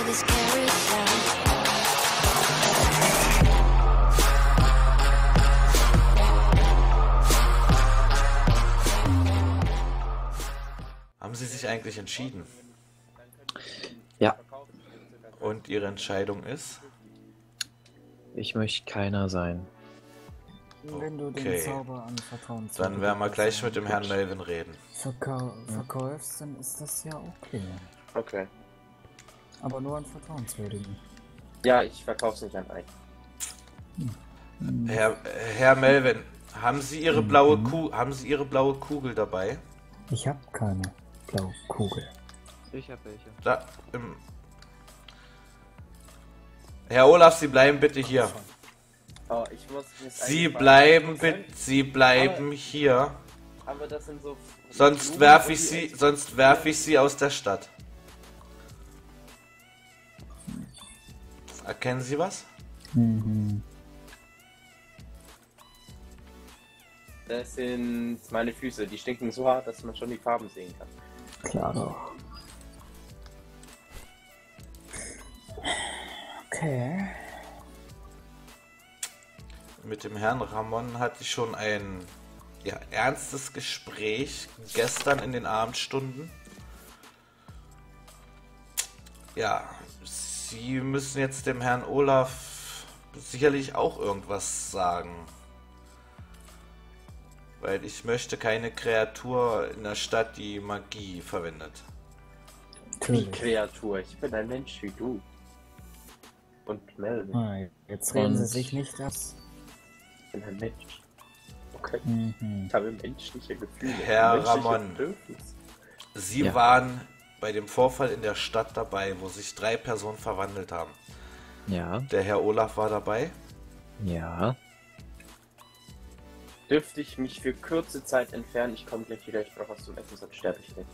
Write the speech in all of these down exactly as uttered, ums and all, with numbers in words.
this carried out. Haben Sie sich eigentlich entschieden? Ja, Und Ihre Entscheidung ist? ich möchte keiner sein. Wenn du Okay. den Zauber an Vertrauen Dann werden wir gleich mit dem Herrn Melvin reden. verkau verkaufst, dann ist das ja okay. Okay. Aber nur an Vertrauenswürdigen. Ja, ich verkauf's nicht an euch. Herr, Herr Melvin, haben Sie Ihre blaue Ku haben Sie Ihre blaue Kugel dabei? Ich habe keine blaue Kugel. Ich hab welche. Da, im Herr Olaf, Sie bleiben bitte hier. Oh, ich muss jetzt Sie eigentlich bleiben mal- bitte, Sie bleiben hier. Aber das sind so. Sonst Blumen, werfe wo ich die Sie, echt- sonst werfe ich Sie aus der Stadt. Erkennen Sie was? Mhm. Das sind meine Füße, die stinken so hart, dass man schon die Farben sehen kann. Klar doch. Okay. Mit dem Herrn Ramon hatte ich schon ein ja, ernstes Gespräch gestern in den Abendstunden. Ja, Sie müssen jetzt dem Herrn Olaf sicherlich auch irgendwas sagen. Weil ich möchte keine Kreatur in der Stadt, die Magie verwendet. Wie Natürlich. Kreatur, ich bin ein Mensch wie du. Und Melvin, Ah, jetzt reden Sie Und- sich nicht das. ich bin ein Mensch. Okay. Mhm. Ich habe menschliche Gefühle. Herr menschliche Ramon. Bedürfnisse. Sie Ja. waren bei dem Vorfall in der Stadt dabei, wo sich drei Personen verwandelt haben. Ja, Der Herr Olaf war dabei. ja. Dürfte ich mich für kurze Zeit entfernen? Ich komme gleich wieder, ich brauche was zum Essen, sonst sterbe ich nicht.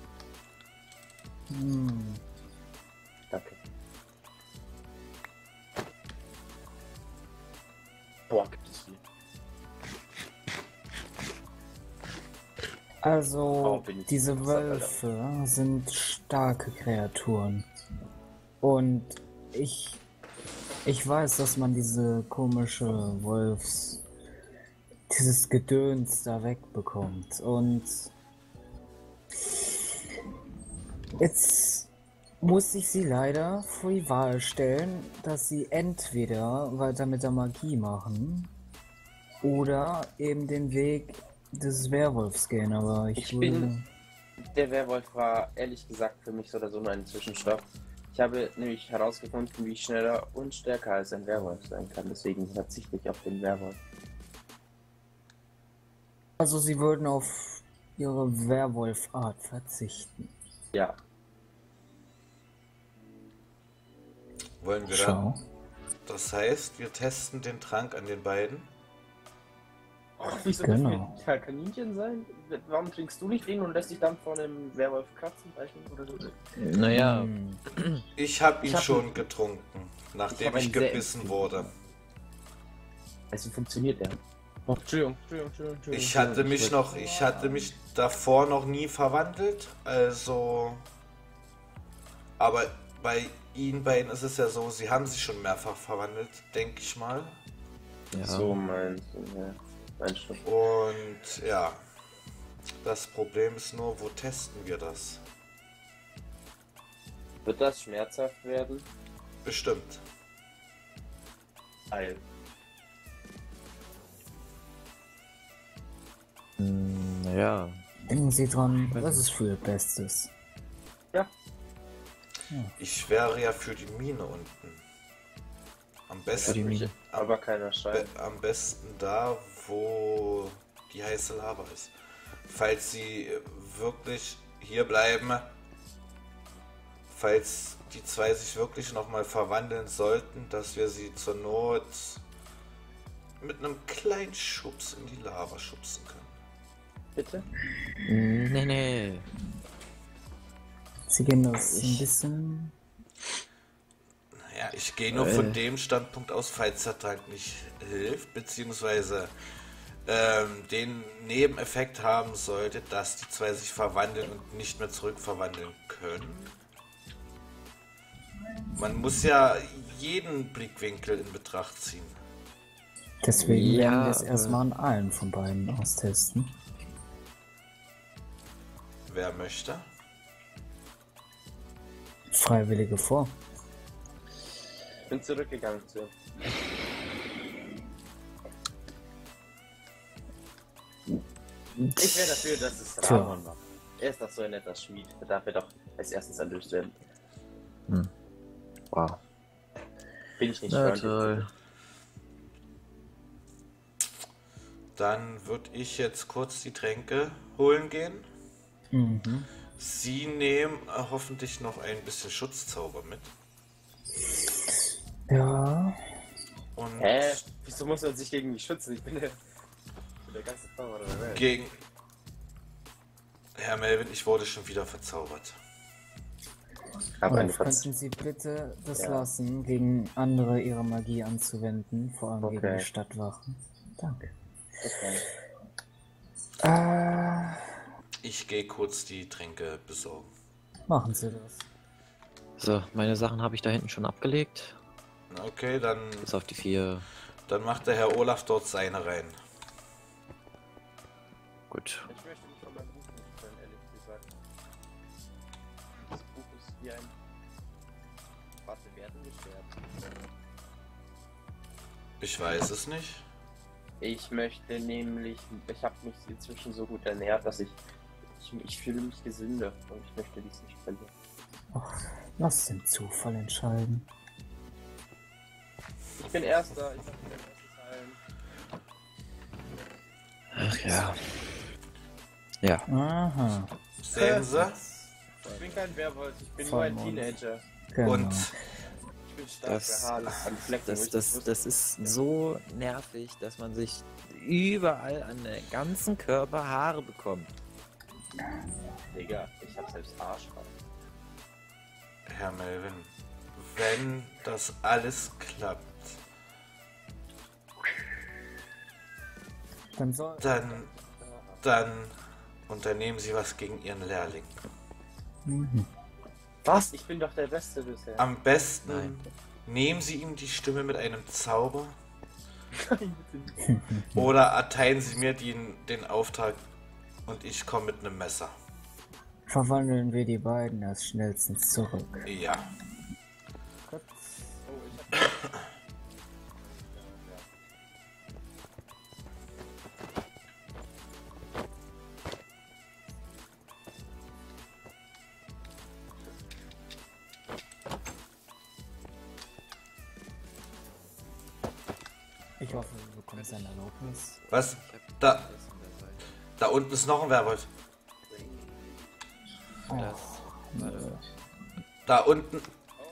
Hm. Danke. Boah, gibt es viel. Also, Oh, bin ich diese interessant, Wölfe sind starke Kreaturen. Und ich, ich weiß, dass man diese komische Wolfs, dieses Gedöns da wegbekommt. Und jetzt muss ich sie leider vor die Wahl stellen, dass sie entweder weiter mit der Magie machen oder eben den Weg des Werwolfs gehen, aber ich, Ich würde... bin- Der Werwolf war ehrlich gesagt für mich so oder so nur ein Zwischenstopp. Ich habe nämlich herausgefunden, wie ich schneller und stärker als ein Werwolf sein kann. Deswegen verzichte ich auf den Werwolf. Also sie würden auf ihre Werwolfart verzichten. Ja, Wollen wir Schau. dann? Das heißt, wir testen den Trank an den beiden. Ach, wieso Genau. dürfen wir kein Kaninchen sein? Warum trinkst du nicht den und lässt dich dann von einem Werwolf kratzen? Oder so? Naja, Hm. Ich habe ihn Ich hab schon ihn- getrunken, Ich nachdem hab ich, einen sehr gebissen empfindlichen- wurde. Also funktioniert der. Oh, Entschuldigung, Entschuldigung, Entschuldigung, Entschuldigung. Ich hatte mich wollte- noch, ich hatte mich davor noch nie verwandelt, also. Aber bei Ihnen beiden ist es ja so, Sie haben sich schon mehrfach verwandelt, denke ich mal. ja. So meinst du, ja. Meinst du? Und ja, das Problem ist nur, wo testen wir das? Wird das schmerzhaft werden? Bestimmt. Eil. Hm, naja. Denken Sie dran, was ist für Ihr Bestes? Ja. Ich wäre ja für die Mine unten. Am Für die besten, Mine. Aber keiner Schein. be- am besten da, wo die heiße Lava ist. Falls Sie wirklich hier bleiben, falls die zwei sich wirklich nochmal verwandeln sollten, dass wir sie zur Not mit einem kleinen Schubs in die Lava schubsen können. Bitte? Hm, Nee, nee. Sie gehen das ein Ich- bisschen... Naja, ich gehe nur Äh. von dem Standpunkt aus, falls der Trank nicht hilft, beziehungsweise ähm, den Nebeneffekt haben sollte, dass die zwei sich verwandeln und nicht mehr zurückverwandeln können. Man muss ja jeden Blickwinkel in Betracht ziehen. Deswegen Ja, werden wir es aber- erstmal an allen von beiden austesten. Wer möchte? Freiwillige vor. Ich bin zurückgegangen zu. Ich wäre dafür, dass es Tja. Ramon macht. Er ist doch so ein netter Schmied. Er darf er doch als erstes erlöst werden. Hm. Wow. Bin ich nicht Na freundlich. toll. Dann würde ich jetzt kurz die Tränke holen gehen. Mhm. Sie nehmen äh, hoffentlich noch ein bisschen Schutzzauber mit. Ja, Und Hä? Wieso muss man sich gegen mich schützen? Ich bin der, ich bin der ganze Zauberer der Welt. gegen... Herr Melvin, ich wurde schon wieder verzaubert. Hab aber eine Fatz. könnten Sie bitte das Ja. lassen, gegen andere ihre Magie anzuwenden, vor allem gegen Okay. die Stadtwachen? Danke. Okay. Äh, Ich gehe kurz die Tränke besorgen. machen Sie das. So, meine Sachen habe ich da hinten schon abgelegt. Okay, dann, Bis auf die vier. dann macht der Herr Olaf dort seine rein. Gut. Ich möchte mich von meinem Buch nicht trennen, ehrlich gesagt. Das Buch ist wie ein... Warte, wir werden gestärkt. Ich weiß es nicht. Ich möchte nämlich... Ich habe mich inzwischen so gut ernährt, dass ich... Ich, ich fühle mich gesünder und ich möchte dies nicht verlieren. Ach, lass den Zufall entscheiden. Ich bin Erster, ich habe den ersten Teil. Ach ja. Ja. Aha, Sehen Sie? Ich bin kein Werwolf, ich bin Vollmond. nur ein Teenager. genau. Und Ich bin stark Das- behaart an Flecken. wo Das, ich das, nicht das ist so nervig, dass man sich überall an den ganzen Körper Haare bekommt. wusste. Digga, ich hab selbst Arschhaar. Herr Melvin, wenn das alles klappt, Dann soll. dann, dann unternehmen Sie was gegen Ihren Lehrling. Mhm. Was? Ich bin doch der Beste bisher. Am besten Nein. nehmen Sie ihm die Stimme mit einem Zauber oder erteilen Sie mir den, den Auftrag und ich komme mit einem Messer. Verwandeln wir die beiden als schnellstens zurück. Ja. Gut. Oh, ich hab... Ich hoffe, du bekommst eine Erlaubnis. Was? Da, da unten ist noch ein Werwolf. Oh, Warte. Da unten.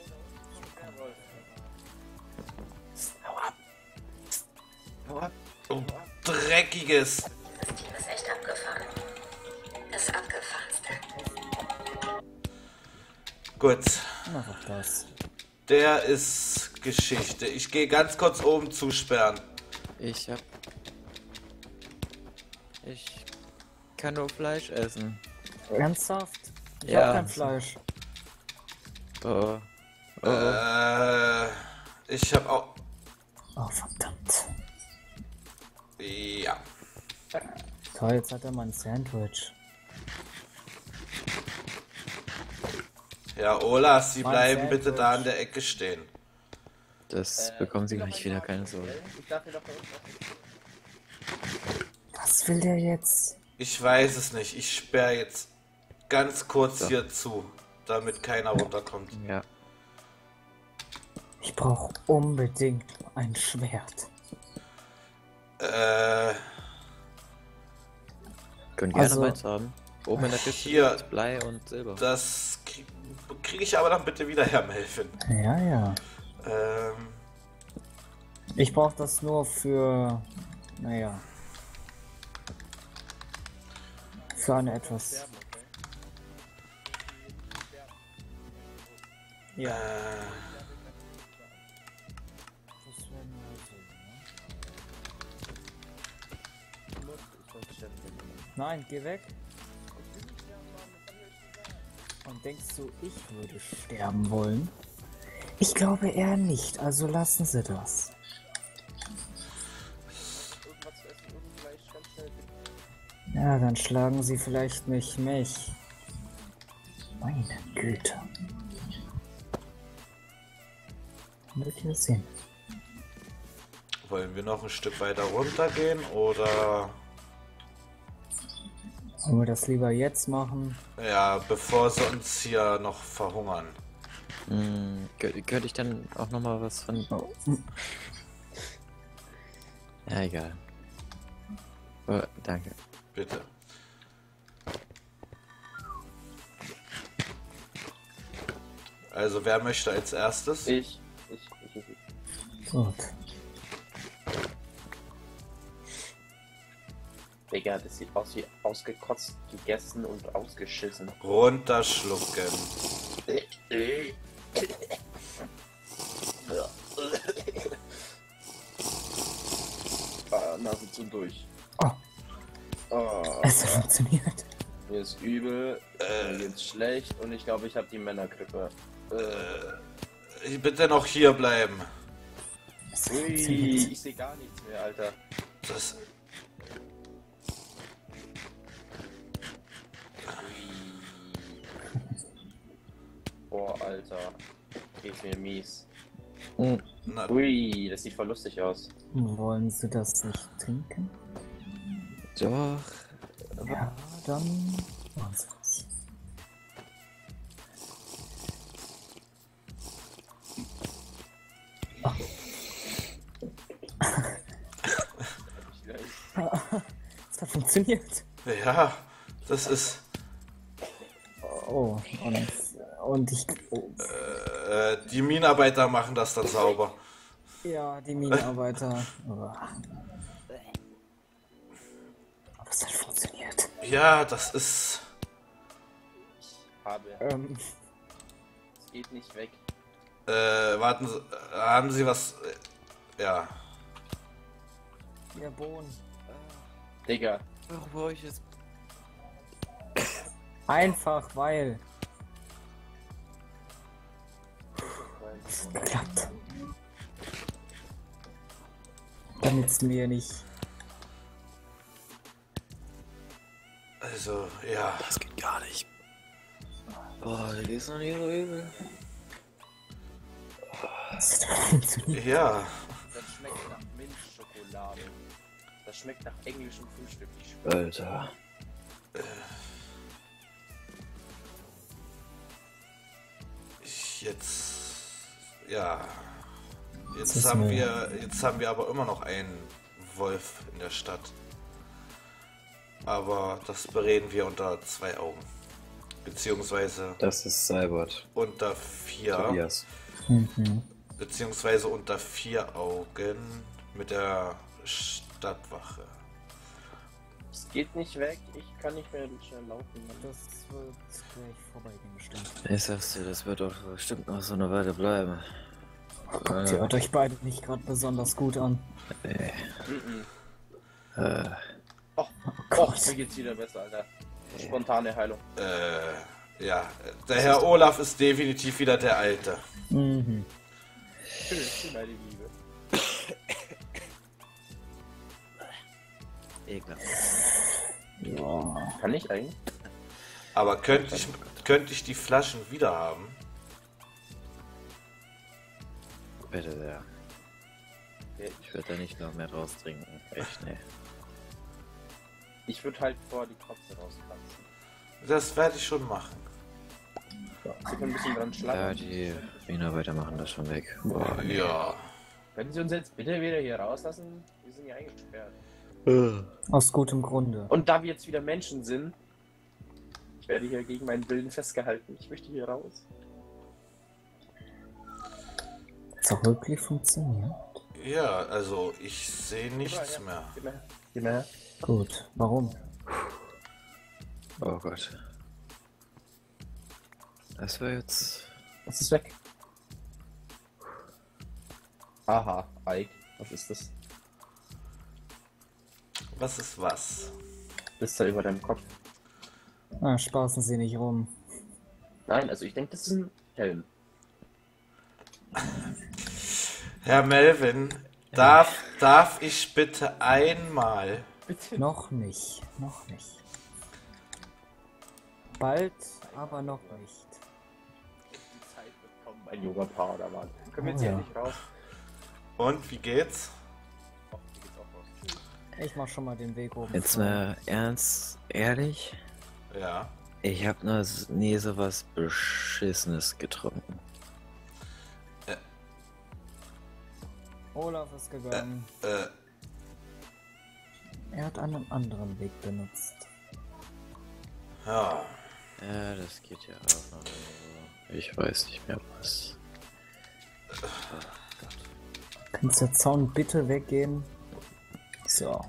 Hau ab! Hau ab! Oh, dreckiges. Das ist echt abgefahren. Das Abgefahrenste. Gut. mach auch das. Der ist Geschichte. Ich gehe ganz kurz oben zusperren. Ich hab. Ich kann nur Fleisch essen. Ernsthaft? Ich Ja. hab kein Fleisch. Oh. Oh. oh. Äh, ich habe auch. Oh, verdammt. Ja. Toll, jetzt hat er mal ein Sandwich. Ja, Olaf, Sie Mein bleiben Sandwich. bitte da an der Ecke stehen. Das bekommen Sie gleich wieder, keine Sorge. Ich darf hier doch da unten auf den- Was will der jetzt? Ich weiß es nicht. Ich sperre jetzt ganz kurz So. hier zu, damit keiner runterkommt. Ja. Ich brauche unbedingt ein Schwert. Äh, Können gerne Also- meins haben. Oben in der Kiste Hier. ist Blei und Silber. das kriege krieg ich aber dann bitte wieder, Herr Melvin. Ja, ja. Ähm, Ich brauche das nur für, naja, für eine etwas. Ja. äh, Nein, geh weg. Und denkst du, ich würde sterben wollen? Ich glaube eher nicht, also lassen Sie das. Irgendwas zu essen, irgend vielleicht ganz schnell. Ja, dann schlagen Sie vielleicht nicht mich. Meine Güte. Wird hier sehen. Wollen wir noch ein Stück weiter runtergehen oder Wollen wir das lieber jetzt machen? ja, bevor sie uns hier noch verhungern? Hm, kö- könnte ich dann auch noch mal was von... Oh. Ja, egal. Oh, danke. Bitte. Also wer möchte als erstes? Ich. Ich, ich, ich, ich. Gut. Digga, das sieht aus wie ausgekotzt, gegessen und ausgeschissen. Runterschlucken. Ah, Nase zu durch. Oh, Oh, es hat funktioniert. mir ist übel, mir geht's schlecht und ich glaube, ich habe die Männergrippe. Äh, Bitte noch hier bleiben. Es hat ui, funktioniert. ich sehe gar nichts mehr, Alter. Das, Boah, Alter. Geht's mir mies. Hm, na, Ui, das sieht voll lustig aus. Wollen Sie das nicht trinken? doch. Ja, dann machen Sie das. Es hat funktioniert. ja, das ist. Oh, und, und ich... Oh, Äh, die Minenarbeiter machen das dann sauber. ja, die Minenarbeiter. Oh. Aber es hat funktioniert. Ja, das ist. Habe. Ähm, Es geht nicht weg. Äh, warten Sie. äh, Haben Sie was. Äh, ja. der Bohnen. Digga. Warum brauche ich jetzt... Einfach weil. Klappt. Damit es mir nicht. Also, ja. Das geht gar nicht. Boah, das ist noch nicht so übel. Es hat funktioniert. Ja. Das schmeckt nach Milchschokolade. Das schmeckt nach englischem Frühstück. Alter. Ich jetzt. Ja. Das Jetzt ist haben mir- wir. Jetzt haben wir aber immer noch einen Wolf in der Stadt. Aber das bereden wir unter zwei Augen. Beziehungsweise Das ist Cybert. unter vier. Tobias. Mhm. Beziehungsweise unter vier Augen mit der Stadtwache. Es geht nicht weg. Ich kann nicht mehr schnell laufen. Das wird gleich vorbeigehen bestimmt. Ich sag's dir, das wird doch bestimmt noch so eine Weile bleiben. Sie hört euch beide nicht gerade besonders gut an. Ey. Mhm. Äh, Oh, oh, mir geht's wieder besser, Alter. Spontane Heilung. Äh, ja. Der Herr Olaf ist definitiv wieder der Alte. Mhm. Schön, meine Liebe. ekelhaft. Ja. Kann ich eigentlich? Aber könnte ich, könnte ich die Flaschen wieder haben? Bitte sehr. Okay. Ich werde da nicht noch mehr draus trinken. Echt, ne. Ich würde halt vor die Kotze rauskratzen. Das werde ich schon machen. Sie können ein bisschen dran Ja, schlagen. die Minenarbeiter machen das schon weg. Boah, nee. Ja. Können Sie uns jetzt bitte wieder hier rauslassen? Wir sind hier eingesperrt. Aus gutem Grunde. Und da wir jetzt wieder Menschen sind, ich werde hier gegen meinen Willen festgehalten. Ich möchte hier raus. Hat auch wirklich funktioniert? Ja, also ich sehe nichts Gib mal her. mehr. Gib mal her. Gib mal her. Gut. Warum? Oh Gott. Das war jetzt... Es ist weg. Aha, Ike. Was ist das? Was ist was? Das ist da über deinem Kopf. Ah, spaßen Sie nicht rum. Nein, also ich denke, das ist ein Helm. Herr Melvin, darf, darf ich bitte einmal... Bitte. Noch nicht, noch nicht. Bald, aber noch nicht. Die Zeit wird kommen, mein junger Padawan. Können wir jetzt Oh, hier ja. nicht raus? Und, wie geht's? Oh, hier geht's auch raus. Ich mach schon mal den Weg oben. Jetzt frei. mal ernst, ehrlich, Ja. ich hab noch nie sowas Beschissenes getrunken. Olaf ist gegangen. Äh, Er hat einen anderen Weg benutzt. ja. Ja, das geht ja auch noch. so. Ich weiß nicht mehr was. Kannst der Zaun bitte weggehen? So.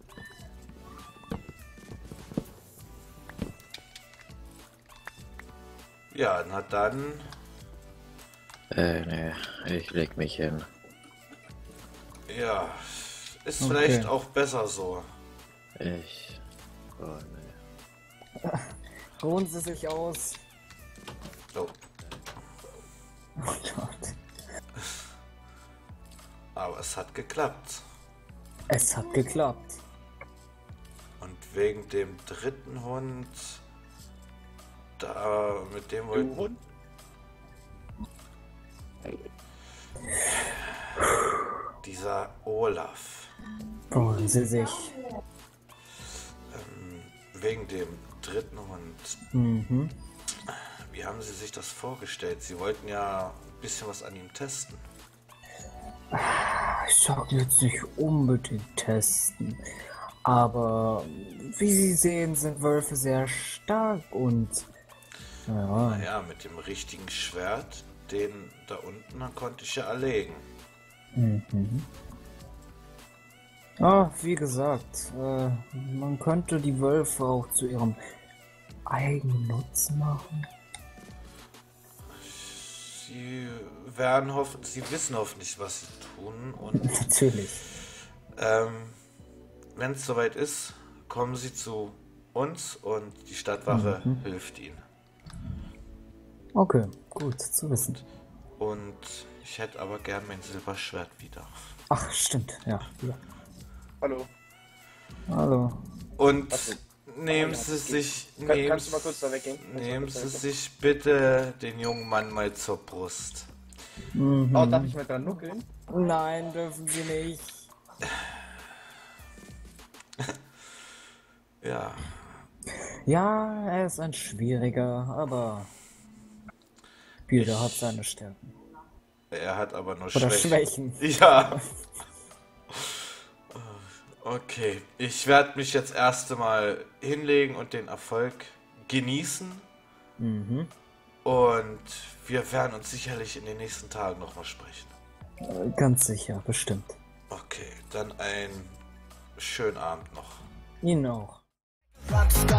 Ja, na dann... Äh, nee, ich leg mich hin. Ja, ist Okay. vielleicht auch besser so. Ich. Oh, nee. Ruhen Sie sich aus. So. Oh Gott. Aber es hat geklappt. Es hat geklappt. Und wegen dem dritten Hund... Da, mit dem wollten... Du Hund? Dieser Olaf. Ruhen Sie sich. Ähm, wegen dem dritten Hund. Mhm. Wie haben Sie sich das vorgestellt? Sie wollten ja ein bisschen was an ihm testen. Ich sag jetzt nicht unbedingt testen. Aber wie Sie sehen, sind Wölfe sehr stark und ja, Naja, mit dem richtigen Schwert, den da unten, dann konnte ich ja erlegen. mhm. Ah, wie gesagt, äh, man könnte die Wölfe auch zu ihrem eigenen Nutzen machen. Sie werden hoffen, sie wissen hoffentlich, was sie tun. Und Natürlich. ähm, wenn es soweit ist, kommen sie zu uns und die Stadtwache Mhm. hilft ihnen. Okay, gut zu wissen. Und ich hätte aber gern mein Silberschwert wieder. Ach, stimmt, ja. ja. Hallo. Hallo. Und Ach so. nehmen Oh ja, Sie das geht. sich, Kann, nehmen, kannst du mal kurz da weggehen? Kannst du mal nehmen kurz da Sie weggehen? sich bitte den jungen Mann mal zur Brust. Mhm. Oh, darf ich mal dran nuckeln? Nein, dürfen Sie nicht. Ja, Ja, er ist ein schwieriger, aber jeder hat seine Stärken. er hat aber nur Oder Schwächen. Schwächen. Ja. Okay, ich werde mich jetzt erst einmal hinlegen und den Erfolg genießen. Mhm. Und wir werden uns sicherlich in den nächsten Tagen nochmal sprechen. Äh, Ganz sicher, bestimmt. Okay, dann einen schönen Abend noch. Ihnen auch. Rockstar.